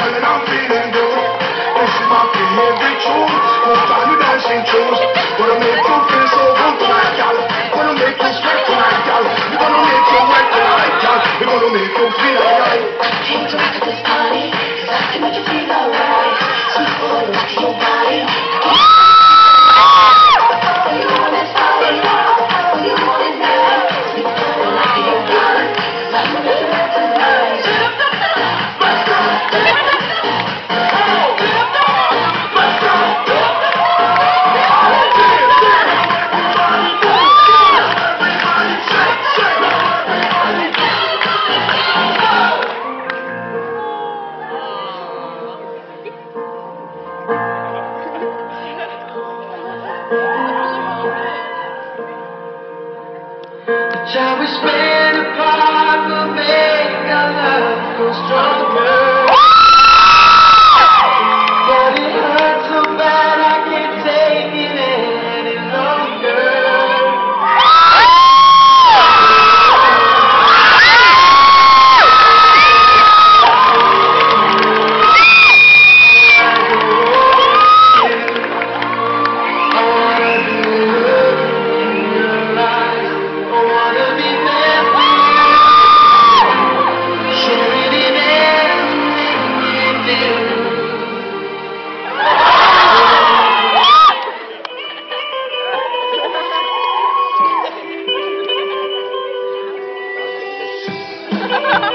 darling, I'm feeling good. This is my favorite tune. Won't find you dancing shoes. Gonna make you feel so good tonight, gal. Gonna make you sweat tonight, gal. We're gonna make you wet tonight, gal. We're gonna make you feel alright. Came to rock at this party, 'cause I can make you feel alright. Sweet boy, rock your body. You want it started, you want it now. Sweet boy, rock your body. 'Cause I can make you wet tonight. Shall we spend a part to make our love go stronger? But it hurts so bad I can't take it any longer. Ha ha ha!